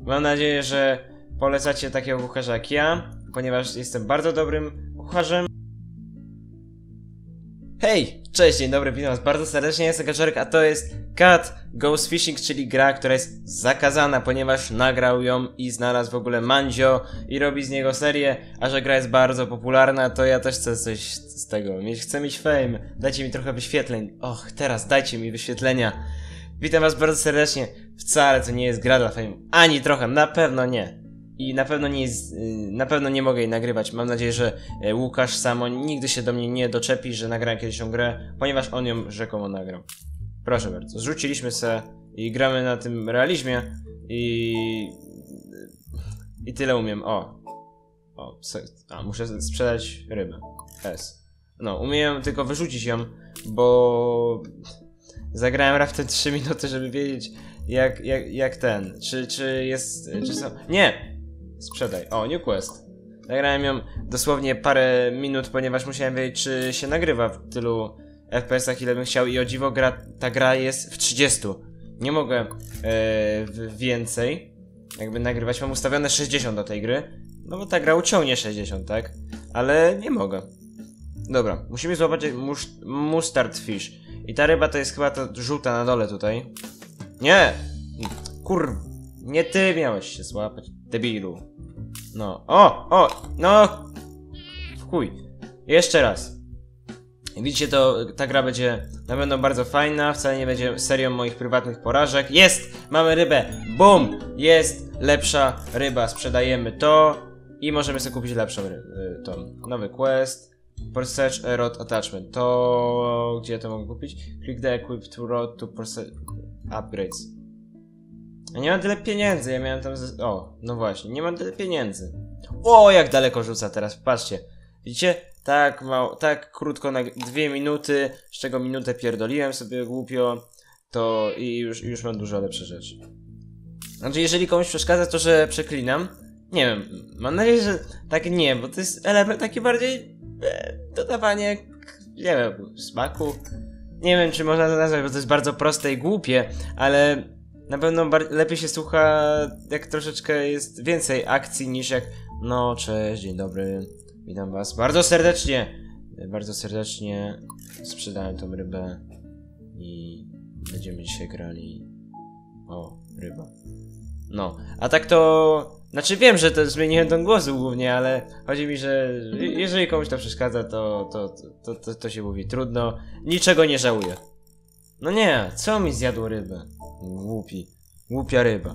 Mam nadzieję, że polecacie takiego kucharza jak ja, ponieważ jestem bardzo dobrym kucharzem. Hej! Cześć, dzień dobry, witam was bardzo serdecznie, jestem Kaczorek, a to jest Cat Goes Fishing, czyli gra, która jest zakazana, ponieważ nagrał ją i znalazł w ogóle Mandzio i robi z niego serię, a że gra jest bardzo popularna, to ja też chcę coś z tego mieć, chcę mieć fame, dajcie mi trochę wyświetleń, och, teraz dajcie mi wyświetlenia. Witam was bardzo serdecznie, wcale to nie jest gra dla fame, ani trochę, na pewno nie. I na pewno nie jest, na pewno nie mogę jej nagrywać. Mam nadzieję, że Łukasz Samo nigdy się do mnie nie doczepi, że nagrałem kiedyś tą grę, ponieważ on ją rzekomo nagrał. Proszę bardzo, zrzuciliśmy se i gramy na tym realizmie i tyle umiem. Muszę sprzedać rybę. No, umiem tylko wyrzucić ją, bo zagrałem raptem 3 minuty, żeby wiedzieć jak ten, czy są... Nie! Sprzedaj. O, New Quest. Nagrałem ją dosłownie parę minut, ponieważ musiałem wiedzieć, czy się nagrywa w tylu FPS-ach, ile bym chciał. I o dziwo, ta gra jest w 30. Nie mogę więcej jakby nagrywać. Mam ustawione 60 do tej gry. No bo ta gra uciągnie 60, tak? Ale nie mogę. Dobra, musimy złapać mustard fish. I ta ryba to jest chyba ta żółta na dole tutaj. Nie! Nie ty miałeś się złapać, debilu. No, no! W chuj. Jeszcze raz. Widzicie, ta gra będzie na pewno bardzo fajna, wcale nie będzie serią moich prywatnych porażek. Jest! Mamy rybę! Bum! Jest lepsza ryba, sprzedajemy to i możemy sobie kupić lepszą tą. Nowy quest. Search a rod attachment. To... gdzie to mogę kupić? Click the equip to rod to upgrades. Ja nie mam tyle pieniędzy, ja miałem tam no właśnie, nie mam tyle pieniędzy. O, jak daleko rzuca teraz, patrzcie. Widzicie? Tak mało, tak krótko, na 2 minuty, z czego minutę pierdoliłem sobie głupio, to i już mam dużo lepsze rzeczy. Znaczy, jeżeli komuś przeszkadza to, że przeklinam, nie wiem, mam nadzieję, że tak nie, bo to jest element taki bardziej dodawanie, nie wiem, smaku. Nie wiem, czy można to nazwać, bo to jest bardzo proste i głupie, ale na pewno lepiej się słucha, jak troszeczkę jest więcej akcji niż jak... No, cześć, dzień dobry, witam was bardzo serdecznie sprzedałem tą rybę i będziemy dzisiaj grali. O, ryba. No, a tak to... Znaczy wiem, że to zmieniłem ton głosu głównie, ale chodzi mi, że jeżeli komuś to przeszkadza, to się mówi trudno, niczego nie żałuję. No nie, co mi zjadło rybę? Głupia ryba.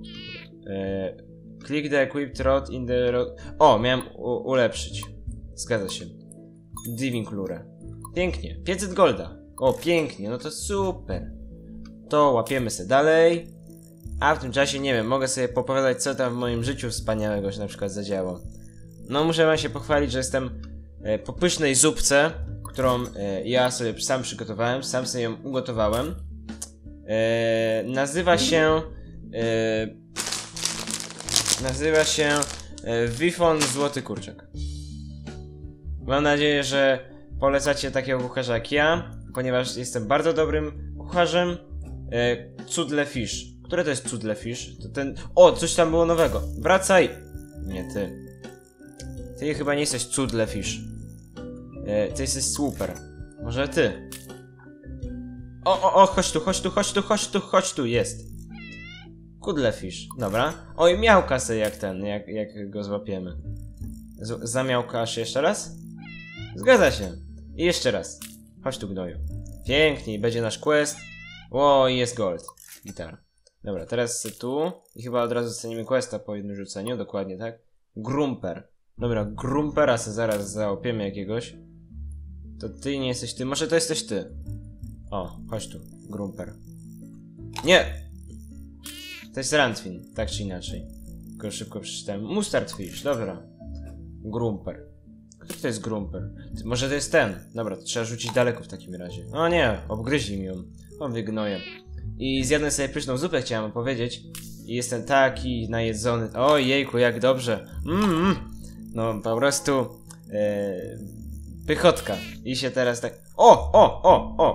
Click the equipped rod in the rod... O, miałem ulepszyć. Zgadza się. Diving lure. Pięknie. 500 golda. O, pięknie, no to super. To łapiemy se dalej. A w tym czasie, nie wiem, mogę sobie popowiadać, co tam w moim życiu wspaniałego się na przykład zadziało. No, muszę wam się pochwalić, że jestem po pysznej zupce, którą ja sobie sam przygotowałem, sam sobie ją ugotowałem. Nazywa się Wifon Złoty Kurczak. Mam nadzieję, że polecacie takiego kucharza jak ja, ponieważ jestem bardzo dobrym kucharzem. Cudle Fish. Które to jest Cudle Fish? To ten... O, coś tam było nowego. Wracaj! Nie, ty. Ty chyba nie jesteś Cudle Fish. Ty jesteś super. Może ty. Chodź tu, jest. Cudle Fish, dobra. Oj, miał kasę jak ten, jak go złapiemy. Zamiałkasz jeszcze raz? Zgadza się. I jeszcze raz. Chodź tu, gnoju. Pięknie, będzie nasz quest. O, jest gold. Gitara. Dobra, teraz tu. I chyba od razu dostaniemy questa po jednym rzuceniu, dokładnie tak. Grumper. Dobra, Grumpera se zaraz załapiemy jakiegoś. To ty nie jesteś ty, może to jesteś ty. O, chodź tu, Grumper. Nie! To jest Rantwin, tak czy inaczej. Tylko szybko przeczytałem. Mustard Fish, dobra. Grumper. Kto to jest Grumper? Może to jest ten. Dobra, to trzeba rzucić daleko w takim razie. O nie, obgryźli mi ją. O, wygnoję. I zjadłem sobie pyszną zupę, chciałem powiedzieć. I jestem taki najedzony. O jejku, jak dobrze. No, po prostu... pychotka. I się teraz tak...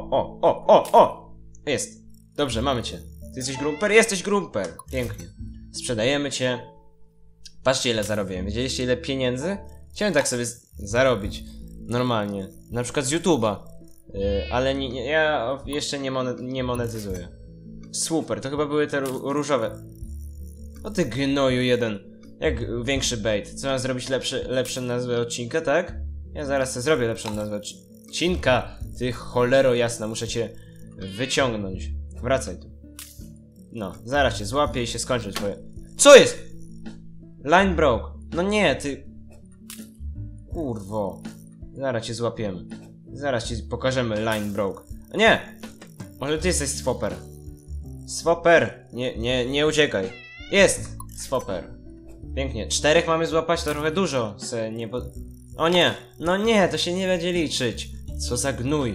O! Jest. Dobrze, mamy cię. Ty jesteś Grumper? Jesteś Grumper. Pięknie. sprzedajemy cię. Patrzcie ile zarobiłem. Wiedzieliście ile pieniędzy? Chciałem tak sobie zarobić. Normalnie. Na przykład z YouTube'a. Ale ja jeszcze nie monetyzuję. Super, to chyba były te różowe. O ty gnoju jeden. Jak większy bait. Co mam zrobić lepszą nazwę odcinka, tak? Ja zaraz sobie zrobię lepszą nazwę odcinka. Ty cholero jasna, muszę cię wyciągnąć. Wracaj tu. No, zaraz cię złapię i się skończy twoje... Co jest? Line broke. No nie, ty... Kurwo. Zaraz cię złapiemy. Zaraz ci pokażemy line broke. Nie! Może ty jesteś swopper. Swopper! Nie uciekaj. Jest! Swopper. Pięknie. 4 mamy złapać, to trochę dużo. O nie! No nie, to się nie będzie liczyć. Co za gnój.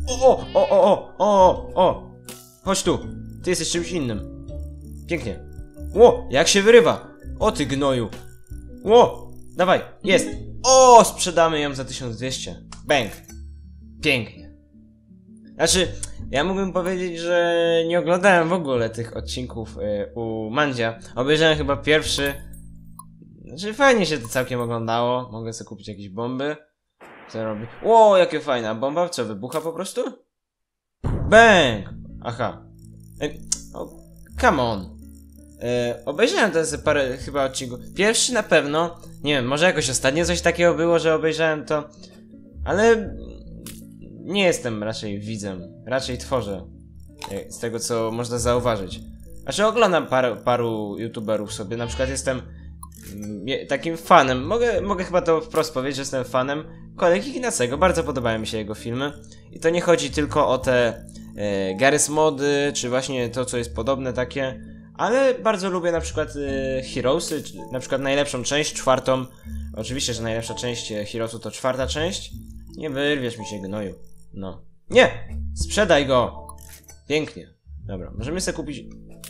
O! Chodź tu. Ty jesteś czymś innym. Pięknie. Ło! Jak się wyrywa! O ty gnoju! Ło! Dawaj! Jest! O! Sprzedamy ją za 1200. Bang! Pięknie. Znaczy, ja mógłbym powiedzieć, że nie oglądałem w ogóle tych odcinków u Mandzia. Obejrzałem chyba pierwszy. Znaczy, fajnie się to całkiem oglądało. Mogę sobie kupić jakieś bomby. Co robi? Ło, jakie fajna bomba. Co, wybucha po prostu? Bang! Aha. Come on. Obejrzałem to z parę chyba odcinków. Pierwszy na pewno. Nie wiem, może jakoś ostatnio coś takiego było, że obejrzałem to. Ale... Nie jestem raczej widzem. Raczej tworzę. Z tego, co można zauważyć. Znaczy oglądam paru youtuberów sobie. Na przykład jestem takim fanem. Mogę chyba to wprost powiedzieć, że jestem fanem kolegi Ignacego. Bardzo podobają mi się jego filmy. I to nie chodzi tylko o te Garry's mody, czy właśnie to, co jest podobne takie. Ale bardzo lubię na przykład Heroesy, na przykład najlepszą część, 4. Oczywiście, że najlepsza część Heroesu to 4. część. Nie wyrwiesz mi się, gnoju. No. Nie! Sprzedaj go! Pięknie. Dobra, możemy sobie kupić...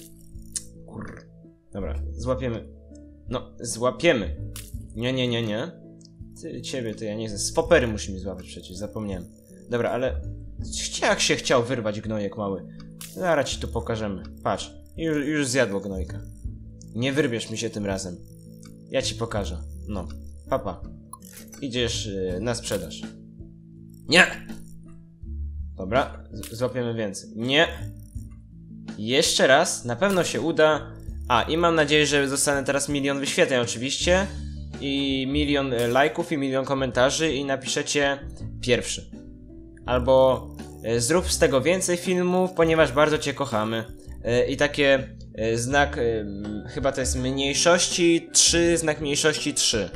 Dobra, złapiemy. No, złapiemy. Nie. Ciebie to ja nie znam. Swoppery musimy złapać przecież, zapomniałem. Dobra, ale... Jak się chciał wyrwać gnojek mały. Zaraz ci tu pokażemy. Patrz. Już zjadło gnojka. Nie wyrwiesz mi się tym razem. Ja ci pokażę. No. Papa. Idziesz na sprzedaż. Nie! Dobra, złapiemy więcej. Nie! Jeszcze raz, na pewno się uda. I mam nadzieję, że dostanę teraz 1 000 000 wyświetleń oczywiście. I 1 000 000 lajków i 1 000 000 komentarzy i napiszecie pierwszy. Albo zrób z tego więcej filmów, ponieważ bardzo cię kochamy. I takie znak, chyba to jest mniejszości 3, znak mniejszości 3.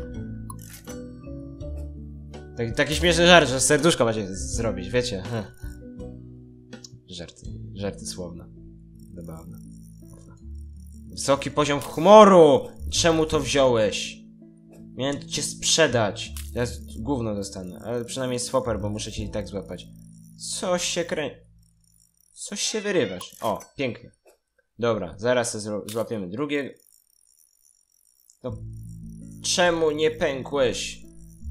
Taki śmieszny żart, że serduszko macie zrobić, wiecie? Żarty słowne. Zabawne. Wysoki poziom humoru! Czemu to wziąłeś? Miałem cię sprzedać. Ja gówno dostanę, ale przynajmniej swopper, bo muszę cię i tak złapać. Coś się Coś się wyrywasz. O, pięknie. Dobra, zaraz złapiemy drugie. No, czemu nie pękłeś?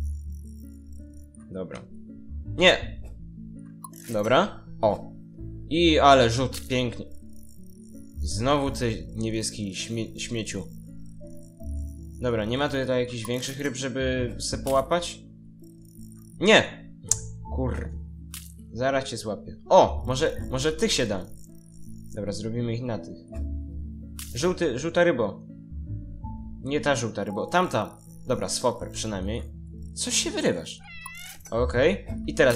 Dobra. Nie! Dobra. O. I ale rzut, pięknie. Znowu ty niebieski śmieciu. Dobra, nie ma tutaj jakichś większych ryb, żeby se połapać? Nie! Zaraz cię złapię. O! Może tych się da. Dobra, zrobimy ich na tych. Żółta rybo. Nie ta żółta rybo, tamta. Dobra, swopper przynajmniej. Coś się wyrywasz. Okej. I teraz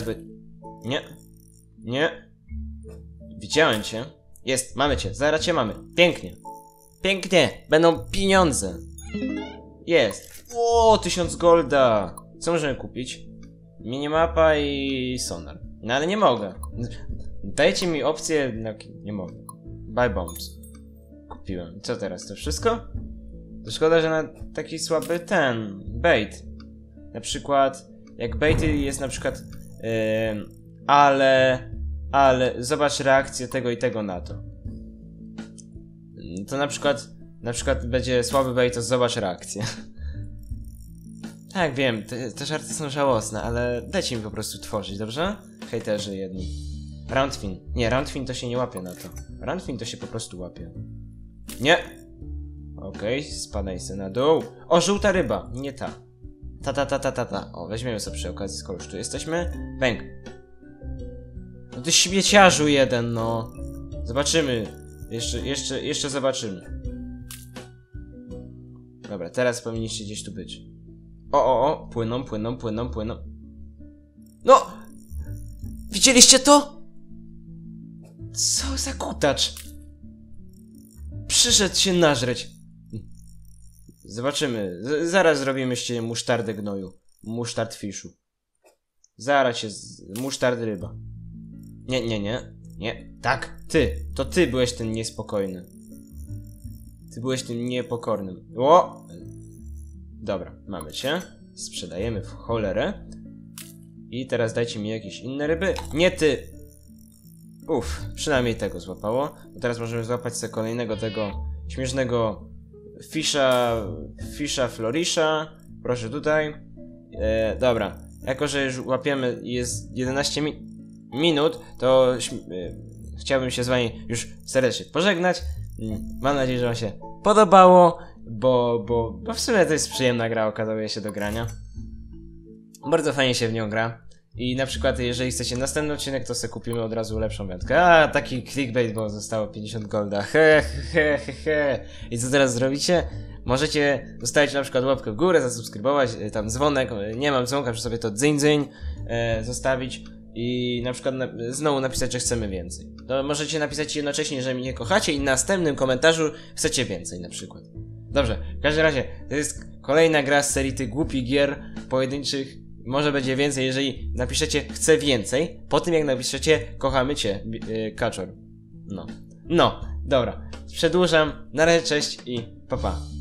Nie. Widziałem cię. Jest, mamy cię, zaraz cię mamy. Pięknie. Będą pieniądze. Jest. O, 1000 golda. Co możemy kupić? Minimapa i sonar. No ale nie mogę. Dajcie mi opcję, nie mogę. Buy bombs. Kupiłem. Co teraz? To wszystko? To szkoda, że na taki słaby bait. Na przykład, jak bait jest na przykład ale zobacz reakcję tego i tego na to. To na przykład będzie słaby bait, to zobacz reakcję. Tak, wiem, te żarty są żałosne, ale dajcie mi po prostu tworzyć, dobrze? Hejterzy jedni. Roundfin. Nie, roundfin to się nie łapie na to. Roundfin to się po prostu łapie. Nie! Okej, spadaj se na dół. O, żółta ryba, nie ta. Ta. O, weźmiemy sobie przy okazji, skoro już tu jesteśmy. Bęk. No ty śmieciarzu jeden, no. Zobaczymy. Jeszcze zobaczymy. Dobra, teraz powinniście gdzieś tu być. O, płyną. No! Widzieliście to? Co za kutacz? Przyszedł się nażreć. Zobaczymy. Zaraz zrobimy się musztardę gnoju. Musztard fiszu. Zaraz się... Musztard ryba. Nie. Tak, ty. To ty byłeś ten niespokojny. Ty byłeś tym niepokornym. O! Dobra, mamy cię. Sprzedajemy w cholerę. I teraz dajcie mi jakieś inne ryby. Nie ty! Przynajmniej tego złapało. Bo teraz możemy złapać sobie kolejnego tego śmiesznego fisza florisza. Proszę tutaj. Dobra. Jako, że już łapiemy, jest 11 minut, to chciałbym się z wami już serdecznie pożegnać. Mam nadzieję, że wam się podobało, bo w sumie to jest przyjemna gra, okazuje się, do grania. Bardzo fajnie się w nią gra. I na przykład, jeżeli chcecie następny odcinek, to sobie kupimy od razu lepszą wędkę. Taki clickbait, bo zostało 50 golda. I co teraz zrobicie? Możecie zostawić na przykład łapkę w górę, zasubskrybować, tam dzwonek, nie mam dzwonka, przy sobie to dzyń, zostawić. I na przykład znowu napisać, że chcemy więcej. To możecie napisać jednocześnie, że mnie kochacie i w następnym komentarzu chcecie więcej na przykład. Dobrze, w każdym razie to jest kolejna gra z serii tych głupich gier pojedynczych. Może będzie więcej, jeżeli napiszecie chcę więcej, po tym jak napiszecie kochamy cię, kaczor. No, dobra, przedłużam, na razie, cześć i pa pa.